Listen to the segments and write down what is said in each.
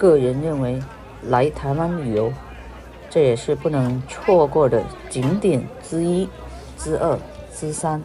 个人认为，来台湾旅游，这也是不能错过的景点之一、之二、之三。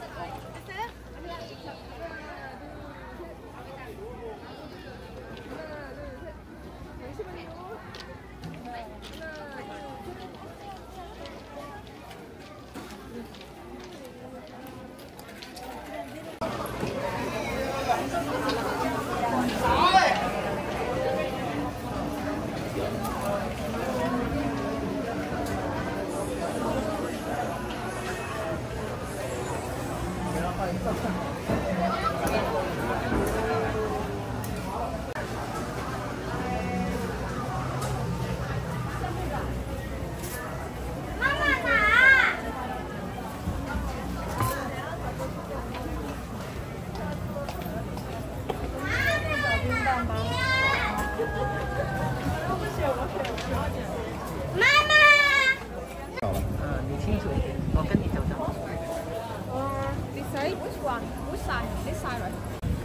你清楚一点，我跟你走走。This side, which one? Which side? This side, right?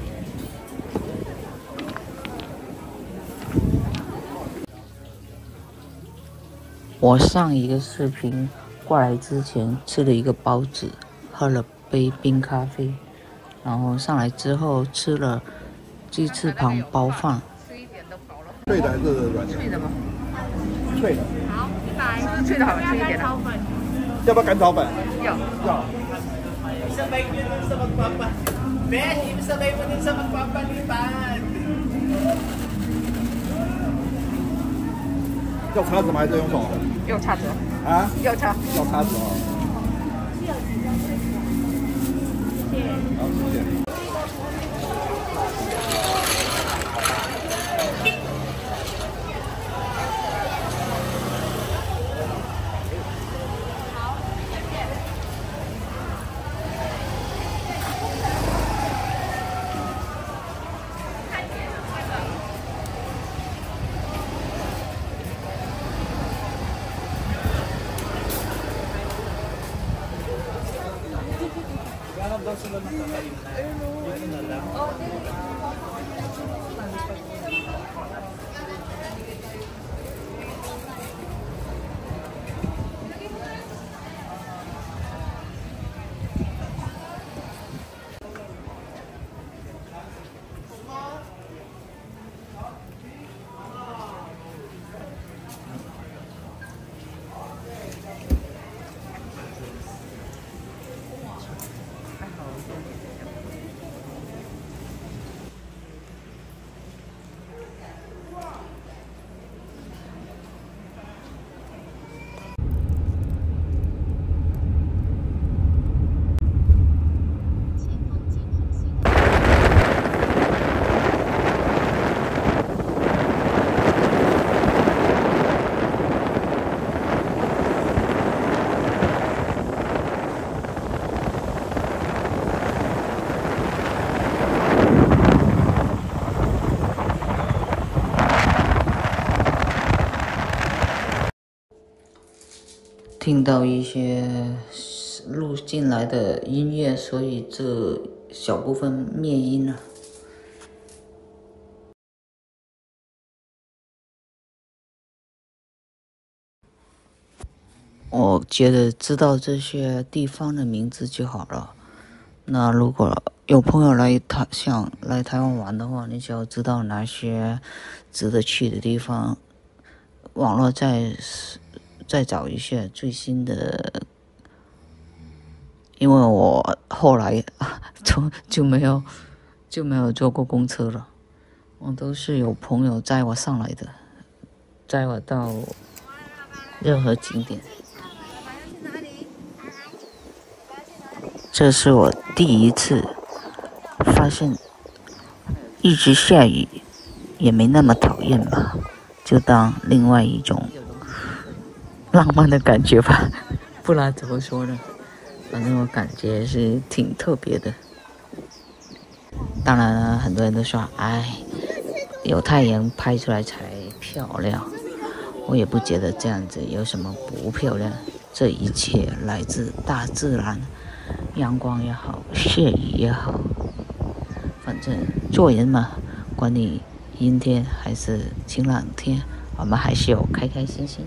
我上一个视频过来之前吃了一个包子，喝了杯冰咖啡，然后上来之后吃了鸡翅膀包饭。 吃一点都饱了。 脆的还是软的？ 脆的吗？ 脆的。 好，100。是不是脆的好吃一点的？ 要不要甘草粉？ 要。 要。要叉子吗？还是用手？ 用叉子。 啊？ 要叉。 要叉子哦。好，谢谢。 听到一些录进来的音乐，所以这小部分灭音了。我觉得知道这些地方的名字就好了。那如果有朋友想来台湾玩的话，你只要知道哪些值得去的地方，网络再找一些最新的，因为我后来就没有坐过公车了，我都是有朋友载我上来的，载我到任何景点。这是我第一次发现，一直下雨也没那么讨厌吧，就当另外一种浪漫的感觉吧，不然怎么说呢？反正我感觉是挺特别的。当然了，很多人都说，有太阳拍出来才漂亮。我也不觉得这样子有什么不漂亮，这一切来自大自然，阳光也好，血雨也好，反正做人嘛，管你阴天还是晴朗天，我们还是有开开心心。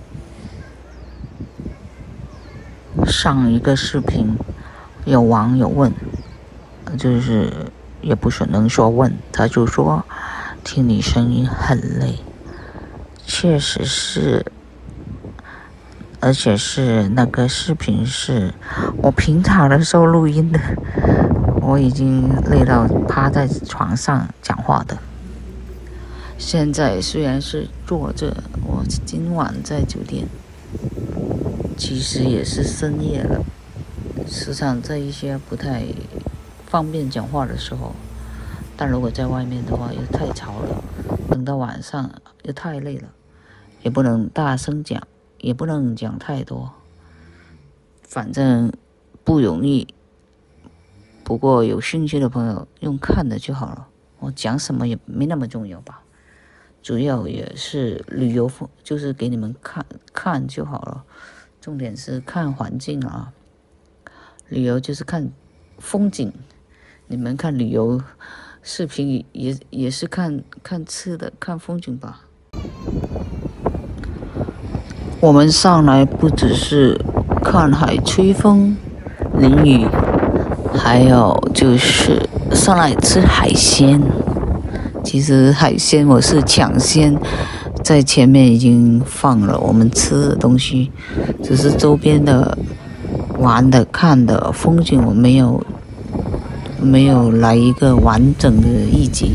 上一个视频有网友问，就是也不是能说问，他就说听你声音很累，确实是，而且是那个视频是我平常的时候录音的，我已经累到趴在床上讲话的。现在虽然是坐着，我今晚在酒店，其实也是深夜了，时常在一些不太方便讲话的时候，但如果在外面的话又太吵了，等到晚上又太累了，也不能大声讲，也不能讲太多，反正不容易。不过有兴趣的朋友用看的就好了，我讲什么也没那么重要吧，主要也是旅游，就是给你们看就好了，重点是看环境啊，旅游就是看风景，你们看旅游视频也是看吃的，看风景吧。我们上来不只是看海吹风淋雨，还有就是上来吃海鲜。其实海鲜我是抢先在前面已经放了我们吃的东西，只是周边的玩的看的风景我没有来一个完整的一集。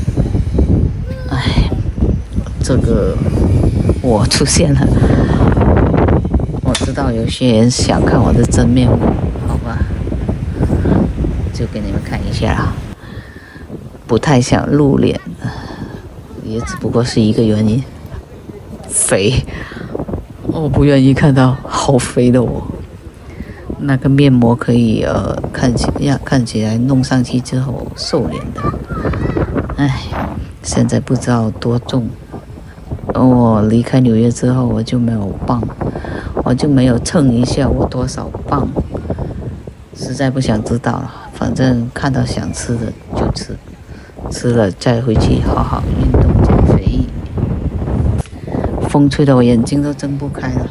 哎，这个我出现了，我知道有些人想看我的真面目，好吧，就给你们看一下啦。不太想露脸，也只不过是一个原因，肥，我不愿意看到好肥的我。那个面膜可以看起来弄上去之后瘦脸的，哎，现在不知道多重。我离开纽约之后我就没有磅，我就没有称一下我多少磅，实在不想知道了，反正看到想吃的就吃，吃了再回去好好运动减肥。风吹得我眼睛都睁不开了，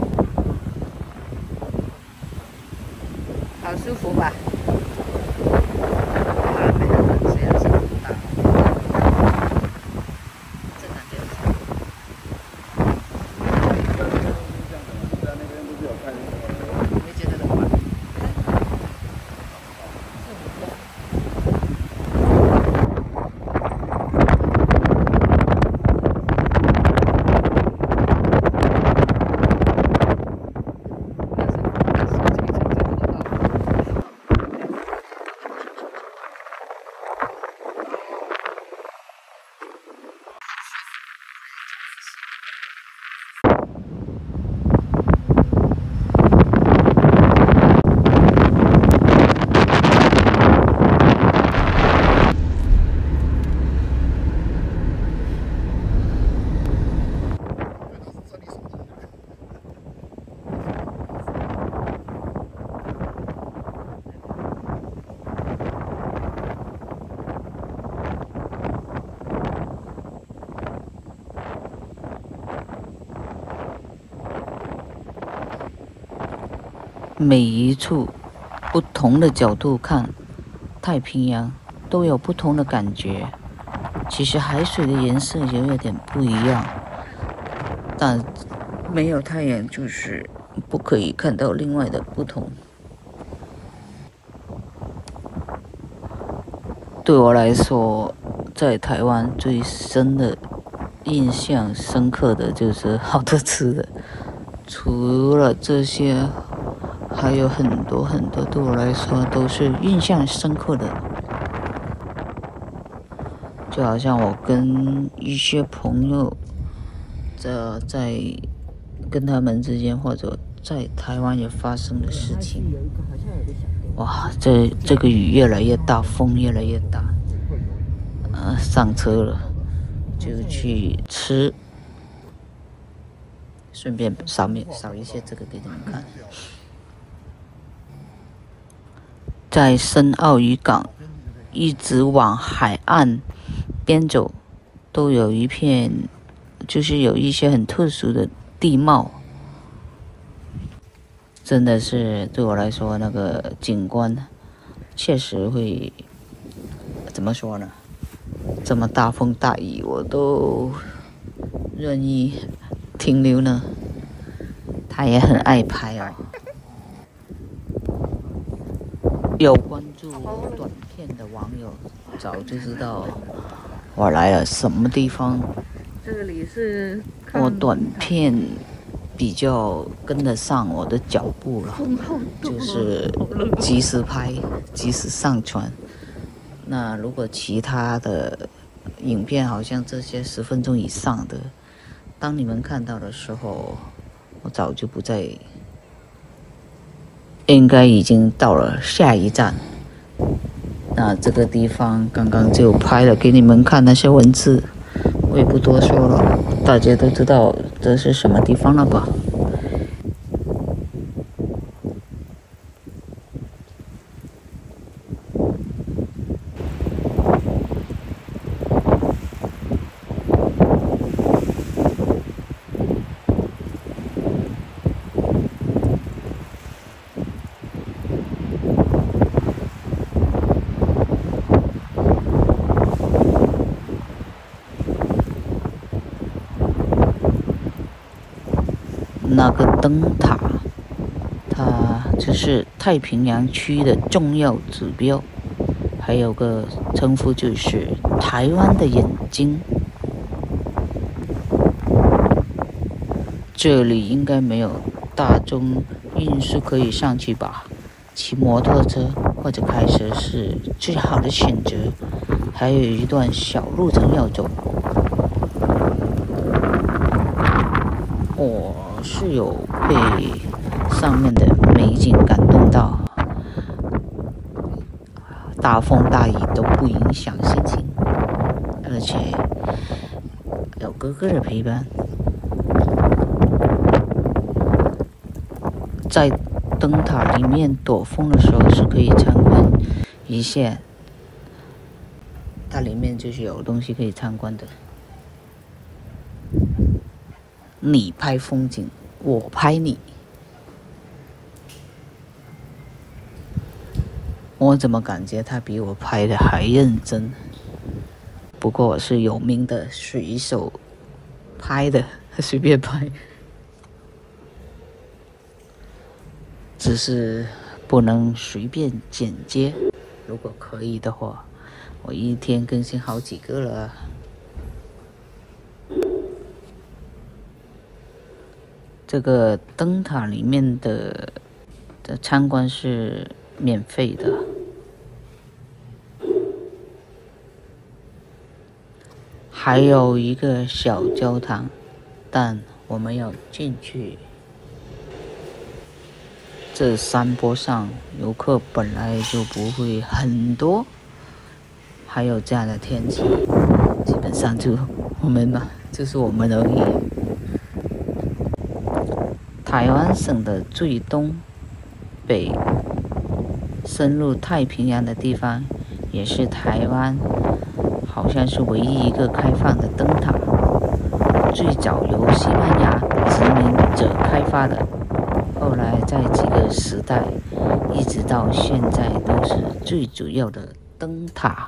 好舒服吧？每一处不同的角度看太平洋都有不同的感觉，其实海水的颜色也有点不一样，但没有太阳就是不可以看到另外的不同。对我来说，在台湾最深的印象深刻的就是好多吃的，除了这些还有很多很多对我来说都是印象深刻的，就好像我跟一些朋友在跟他们之间，或者在台湾也发生的事情。哇，这个雨越来越大，风越来越大，上车了就去吃，顺便扫一些这个给你们看。在深澳渔港一直往海岸边走， 都有一片，就是有一些很特殊的地貌，真的是对我来说那个景观确实会怎么说呢？这么大风大雨我都愿意停留呢。他也很爱拍哦。有关注短片的网友早就知道我来了什么地方。 这里是我短片比较跟得上我的脚步了，就是及时拍，及时上传。那如果其他的影片，好像这些10分钟以上的，当你们看到的时候，我早就不在，应该已经到了下一站。那这个地方刚刚就拍了给你们看那些文字，我也不多说了，大家都知道这是什么地方了吧？那个灯塔，它就是太平洋区的重要指标，还有个称呼就是台湾的眼睛。这里应该没有大众运输可以上去吧？骑摩托车或者开车是最好的选择，还有一段小路程要走。我是有被上面的美景感动到，大风大雨都不影响心情，而且有哥哥的陪伴，在灯塔里面躲风的时候是可以参观一下，它里面就是有东西可以参观的。你拍风景，我拍你。我怎么感觉他比我拍的还认真？不过我是有名的随手拍的，随便拍，只是不能随便剪接。如果可以的话，我一天更新好几个了。这个灯塔里面的参观是免费的，还有一个小教堂，但我们要进去。这山坡上游客本来就不会很多，还有这样的天气，基本上就我们吧，就是我们而已。台湾省的最东北深入太平洋的地方，也是台湾好像是唯一一个开放的灯塔，最早由西班牙殖民者开发的，后来在几个时代一直到现在都是最主要的灯塔。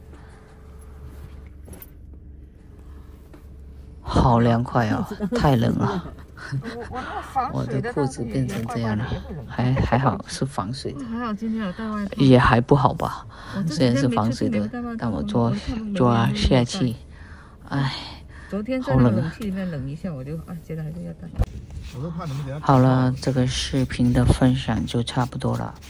好凉快哦，太冷了。我的裤子变成这样了，还好是防水的， 还好今天有带外套， 也还不好吧。虽然是防水的，但我抓下去，唉， 昨天在冷气里面冷一下，我就觉得还是要带。 好了，这个视频的分享就差不多了。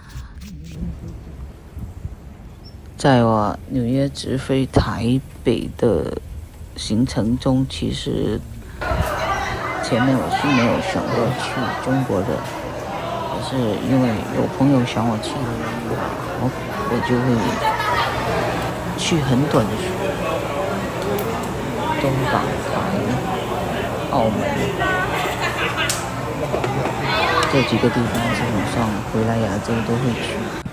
在我纽约直飞台北的行程中，其实前面我是没有想过去中国的，可是因为有朋友想我去，我就会去很短的东港、台、澳门这几个地方，基本上回来亚洲都会去。